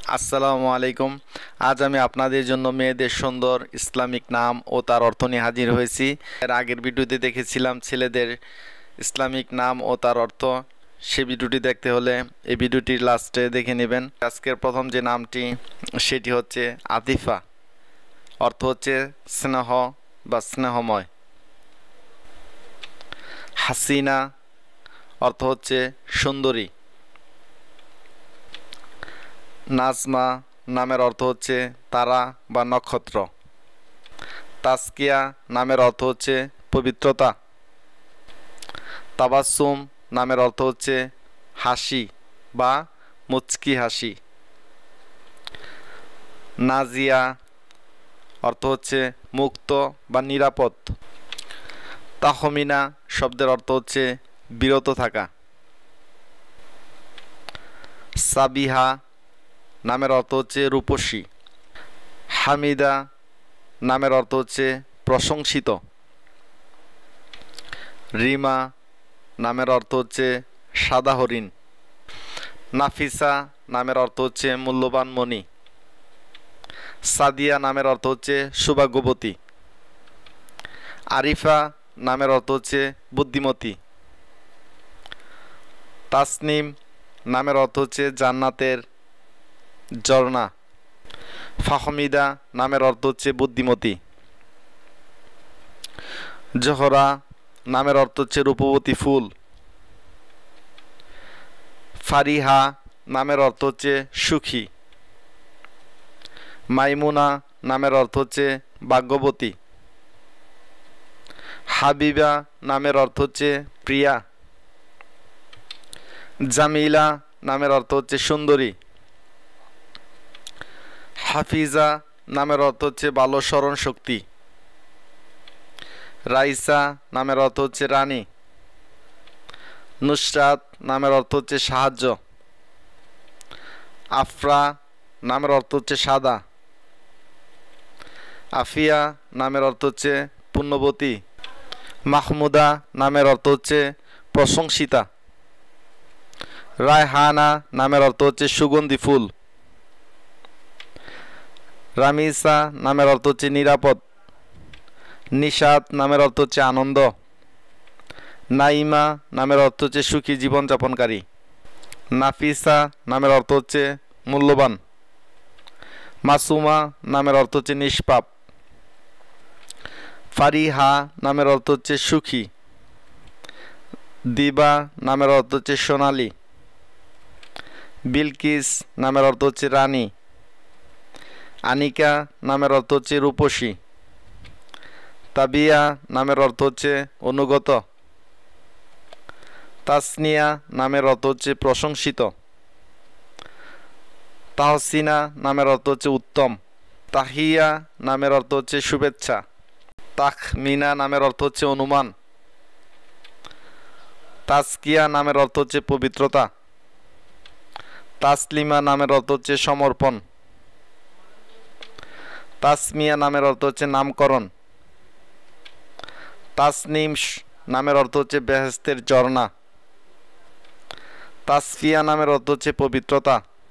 আসসালামু আলাইকুম। আজ আমি আপনাদের জন্য মেয়েদের সুন্দর ইসলামিক নাম ও তার অর্থ নিয়ে হাজির হয়েছি। এর আগের ভিডিওতে দেখেছিলাম ছেলেদের ইসলামিক নাম ও তার অর্থ। সে ভিডিওটি দেখতে হলে এই ভিডিওটির লাস্টে দেখে নেবেন। আজকের প্রথম যে নামটি সেটি হচ্ছে আতিফা। অর্থ হচ্ছে স্নেহ বা স্নেহময়। হাসিনা অর্থ হচ্ছে সুন্দরী। নাজমা নামের অর্থ হচ্ছে তারা বা নক্ষত্র। তাসকিয়া নামের অর্থ হচ্ছে পবিত্রতা। তাবাসসুম নামের অর্থ হচ্ছে হাসি বা মুচকি হাসি। নাজিয়া অর্থ হচ্ছে মুক্ত বা নিরাপদ। তাহমিনা শব্দের অর্থ হচ্ছে বিরত থাকা। সাবিহা নামের অর্থ হচ্ছে রূপসী। হামিদা নামের অর্থ হচ্ছে প্রশংসিত। রিমা নামের অর্থ হচ্ছে সাদা হরিণ। নাফিসা নামের অর্থ হচ্ছে মূল্যবান মণি। সাদিয়া নামের অর্থ হচ্ছে সৌভাগ্যবতী। আরিফা নামের অর্থ হচ্ছে বুদ্ধিমতী। তাসনিম নামের অর্থ হচ্ছে জান্নাতের ঝর্ণা। ফাহমিদা নামের অর্থ হচ্ছে বুদ্ধিমতী। জোহরা নামের অর্থ হচ্ছে রূপবতী ফুল। ফারিহা নামের অর্থ হচ্ছে সুখী। মাইমুনা নামের অর্থ হচ্ছে ভাগ্যবতী। হাবিবা নামের অর্থ হচ্ছে প্রিয়া। জামিলা নামের অর্থ হচ্ছে সুন্দরী। হাফিজা নামের অর্থ হচ্ছে ভালো স্মরণ শক্তি। রাইসা নামের অর্থ হচ্ছে রানী। নুসরাত নামের অর্থ হচ্ছে সাহায্য। আফরা নামের অর্থ হচ্ছে সাদা। আফিয়া নামের অর্থ হচ্ছে পুণ্যবতী। মাহমুদা নামের অর্থ হচ্ছে প্রশংসিতা। রায়হানা নামের অর্থ হচ্ছে সুগন্ধি ফুল। রামিসা নামের অর্থ হচ্ছে নিরাপদ। নিশাত নামের অর্থ হচ্ছে আনন্দ। নাইমা নামের অর্থ হচ্ছে সুখী জীবনযাপনকারী। নাফিসা নামের অর্থ হচ্ছে মূল্যবান। মাসুমা নামের অর্থ হচ্ছে নিষ্পাপ। ফারিহা নামের অর্থ হচ্ছে সুখী। দিবা নামের অর্থ হচ্ছে সোনালী। বিলকিস নামের অর্থ হচ্ছে রানী। আনিকা নামের অর্থ হচ্ছে রূপসী। তাবিয়া নামের অর্থ হচ্ছে অনুগত। তাসনিয়া নামের অর্থ হচ্ছে প্রশংসিত। তাহসিনা নামের অর্থ হচ্ছে উত্তম। তাহিয়া নামের অর্থ হচ্ছে শুভেচ্ছা। তাখমিনা নামের অর্থ হচ্ছে অনুমান। তাজকিয়া নামের অর্থ হচ্ছে পবিত্রতা। তাসলিমা নামের অর্থ হচ্ছে সমর্পণ। তাসমিয়া নামের অর্থ হচ্ছে নামকরণ। তাসনিম নামের অর্থ হচ্ছে বেহেশতের ঝর্ণা। তাসফিয়া নামের অর্থ হচ্ছে পবিত্রতা।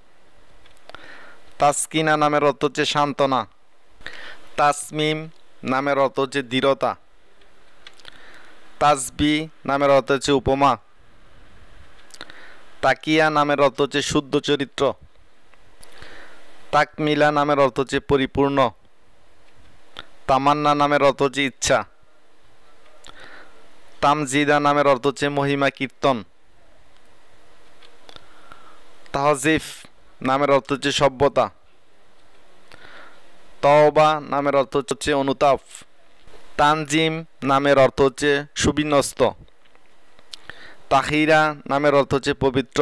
তাসকিনা নামের অর্থ হচ্ছে সান্ত্বনা। তাসমিম নামের অর্থ হচ্ছে দৃঢ়তা। তাসবি নামের অর্থ হচ্ছে উপমা। তাকিয়া নামের অর্থ হচ্ছে শুদ্ধ চরিত্র। তাকমিলা নামের অর্থ হচ্ছে পরিপূর্ণ। তামান্না নামের অর্থ হচ্ছে ইচ্ছা। তামজিদা নামের অর্থ হচ্ছে মহিমা কীর্তন। তাহজিফ নামের অর্থ হচ্ছে সভ্যতা। তওবা নামের অর্থ হচ্ছে অনুতাপ। তানজিম নামের অর্থ হচ্ছে সুবিন্যস্ত। তাহিরা নামের অর্থ হচ্ছে পবিত্র।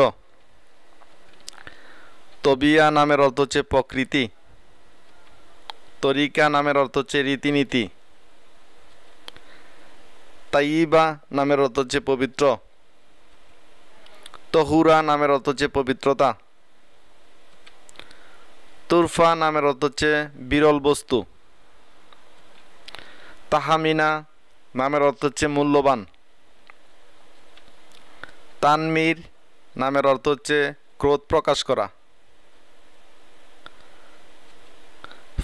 তবিয়া নামের অর্থ হচ্ছে প্রকৃতি। তরিকা নামের অর্থ হচ্ছে রীতিনীতি। তাইবা নামের অর্থ হচ্ছে পবিত্র। তহুরা নামের অর্থ হচ্ছে পবিত্রতা। তুরফা নামের অর্থ হচ্ছে বিরল বস্তু। তাহামিনা নামের অর্থ হচ্ছে মূল্যবান। তানমির নামের অর্থ হচ্ছে ক্রোধ প্রকাশ করা।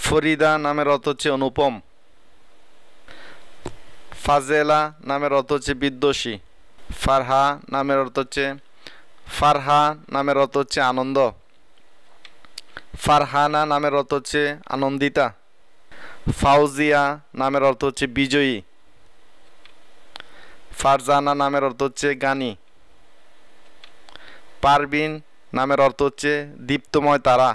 ফরিদা নামের অর্থ হচ্ছে অনুপম। ফাজেলা নামের অর্থ হচ্ছে বিদ্বেষী। ফারহা নামের অর্থ হচ্ছে আনন্দ। ফারহানা নামের অর্থ হচ্ছে আনন্দিতা। ফাউজিয়া নামের অর্থ হচ্ছে বিজয়ী। ফারজানা নামের অর্থ হচ্ছে জ্ঞানী। পারবিন নামের অর্থ হচ্ছে দীপ্তময় তারা।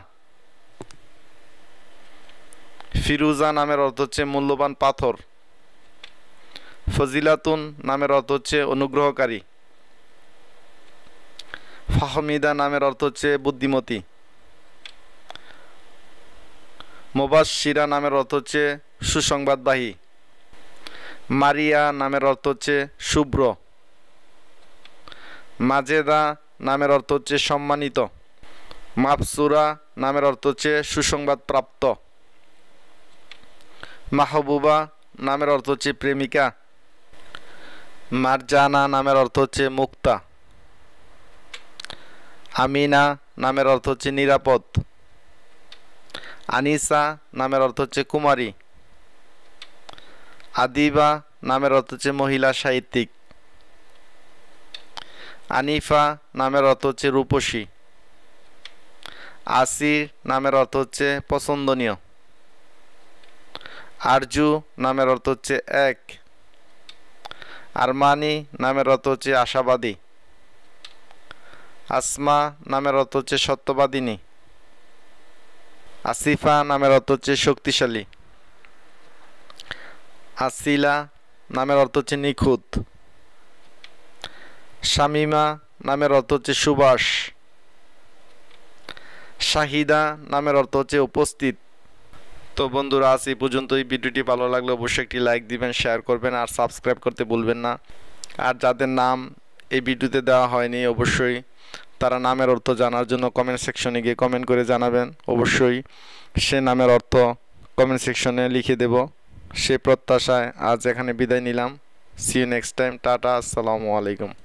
ফিরুজা নামের অর্থ হচ্ছে মূল্যবান পাথর। ফজিলাতুন নামের অর্থ হচ্ছে অনুগ্রহকারী। ফাহমিদা নামের অর্থ হচ্ছে বুদ্ধিমতী। মুবাশশিরা নামের অর্থ হচ্ছে সুসংবাদবাহী। মারিয়া নামের অর্থ হচ্ছে শুভ্র। মাজেদা নামের অর্থ হচ্ছে সম্মানিত। মাফসুরা নামের অর্থ হচ্ছে সুসংবাদ প্রাপ্ত। মাহবুবা নামের অর্থ হচ্ছে প্রেমিকা। মারজানা নামের অর্থ হচ্ছে মুক্তা। আমিনা নামের অর্থ হচ্ছে নিরাপদ। আনিসা নামের অর্থ হচ্ছে কুমারী। আদিবা নামের অর্থ হচ্ছে মহিলা সাহিত্যিক। আনিফা নামের অর্থ হচ্ছে রূপসী। আসির নামের অর্থ হচ্ছে পছন্দনীয়। আরজু নামের অর্থ হচ্ছে এক। আরমানি নামের অর্থ হচ্ছে আশাবাদী। আসমা নামের অর্থ হচ্ছে সত্যবাদিনী। আসিফা নামের অর্থ হচ্ছে শক্তিশালী। আসিলা নামের অর্থ হচ্ছে নিখুঁত। শামিমা নামের অর্থ হচ্ছে সুবাস। শাহিদা নামের অর্থ হচ্ছে উপস্থিত। তো বন্ধুরা, আজ এই পর্যন্তই। ভিডিওটি ভালো লাগলে অবশ্যই একটি লাইক দিবেন, শেয়ার করবেন আর সাবস্ক্রাইব করতে ভুলবেন না। আর যাদের নাম এই ভিডিওতে দেওয়া হয়নি অবশ্যই তারা নামের অর্থ জানার জন্য কমেন্ট সেকশনে গিয়ে কমেন্ট করে জানাবেন। অবশ্যই সে নামের অর্থ কমেন্ট সেকশনে লিখে দেব। সে প্রত্যাশায় আজ এখানে বিদায় নিলাম। See you next time. Tata, আসসালামু আলাইকুম।